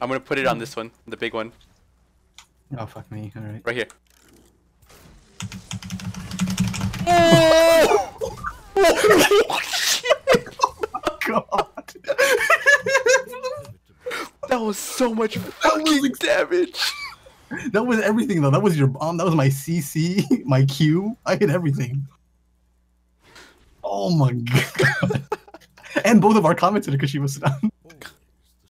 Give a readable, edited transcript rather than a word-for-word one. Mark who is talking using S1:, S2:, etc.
S1: I'm gonna put it on this one, the big one.
S2: Oh fuck me! All right.
S1: Right here.
S2: God.
S1: That was so much fucking damage.
S2: That was everything though. That was your bomb. That was my CC, my Q. I hit everything. Oh my god. And both of our comments because she was stunned.